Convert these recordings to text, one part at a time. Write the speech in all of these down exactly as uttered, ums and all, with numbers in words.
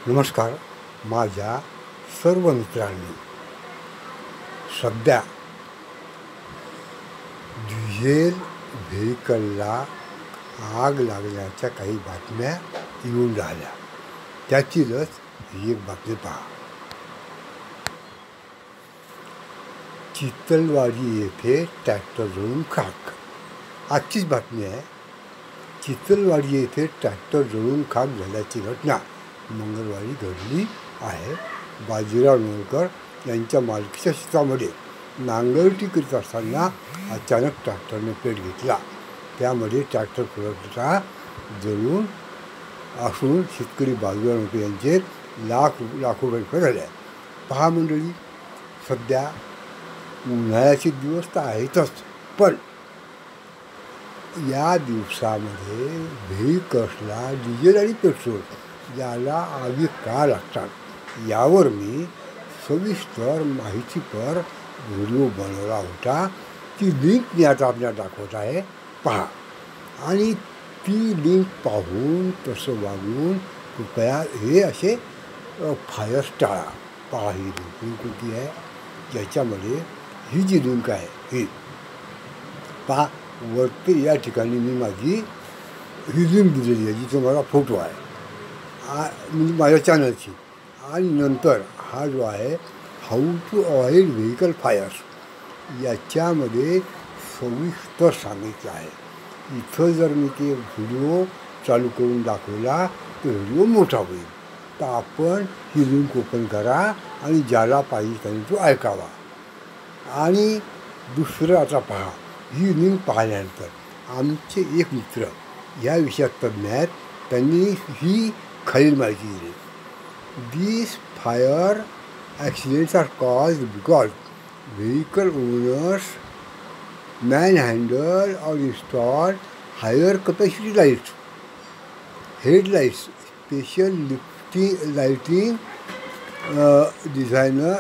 नमस्कार माझ्या सर्व मित्रांनी. सध्या डिझेल व्हेकलला आग लागल्याच्या काही बातम्या येऊन राहिल्या. त्याचीच ही एक बातमी पहा. चितलवाडी येथे ट्रॅक्टर जळून खाक. आजचीच बातमी आहे. चितलवाडी येथे ट्रॅक्टर जळून खाक झाल्याची घटना मंगळवारी घडली आहे. बाजीराव नोरकर यांच्या मालकीच्या शेतामध्ये नांगरटी करीत असताना अचानक ट्रॅक्टरने पेट घेतला. त्यामध्ये ट्रॅक्टर पूर्णतः जळून असून शेतकरी बाजीराव नोरकर यांचे लाख लाखो रुपये झाले. पहा मंडळी, सध्या उन्हाळ्याचे दिवस तर आहेतच, पण या दिवसामध्ये व्हेकल्सला डिझेल आणि पेट्रोल याला आगी का लागतात यावर मी सविस्तर माहितीपर व्हिडिओ बनवला होता. ती लिंक मी आता आपल्याला दाखवत आहे, पहा. आणि ती लिंक पाहून तसं वागून कृपया हे असे फायर्स टाळा. पहा, ही लिंक कोणती आहे, ज्याच्यामध्ये ही जी लिंक आहे ही पहा. वरती या ठिकाणी मी माझी ही लिंक दिलेली आहे, जिथं माझा फोटो आहे म्हणजे माझ्या चॅनलची. आणि नंतर हा जो आहे how to avoid vehicle fires, याच्यामध्ये सविस्तर सांगितलं आहे. इथं जर मी ते व्हिडिओ चालू करून दाखवला तर व्हिडिओ मोठा होईल. तर आपण ही लिंक ओपन करा आणि ज्याला पाहिजे त्यांनी तो ऐकावा. आणि दुसरं आता पहा, ही लिंक पाहिल्यानंतर आमचे एक मित्र या विषयात तज्ज्ञ आहेत. त्यांनी ही खालील माहिती दिली. These fire accidents are caused because vehicle owners manhandle or install higher capacity lights, headlights, special lifting, lighting uh, designer,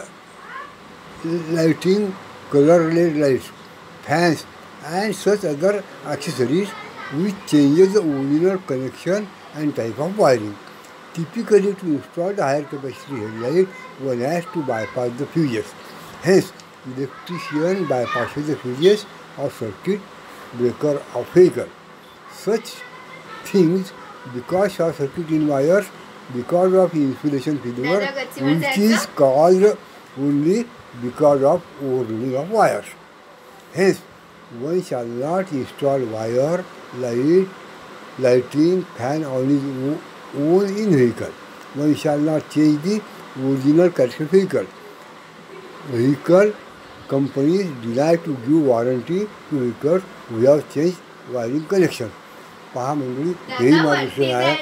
lighting, color-led lights, fans, and such other accessories which changes the original connection and type of wiring. Typically, to install the higher capacity headlight, one has to bypass the fuses. Hence, electrician bypasses the fuses or circuit breaker of vehicle. Such things because short circuit in wires, because of insulation failure, which is caused only because of overloading of wires. Hence, one shall not install wire, light, lighting, fan on his own in vehicle. One shall not change the original character vehicle. Vehicle companies deny to give warranty to vehicles who have changed wiring connection. पहा मंडळी, हेही मार्गदर्शन आहे.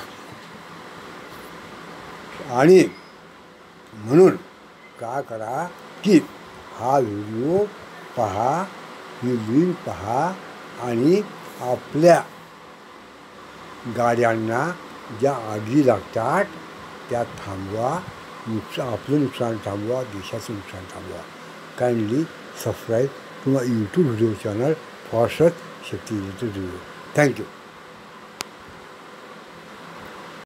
आणि म्हणून काय करा की हा व्हिडिओ पहा, ही लिंक पहा आणि आपल्या गाड्यांना ज्या आगी लागतात त्या थांबवा. नुकसान आपलं नुकसान थांबवा, देशाचं नुकसान थांबवा. Kindly subscribe to my YouTube video channel for सच शक्ती व्हिडिओ. थँक्यू.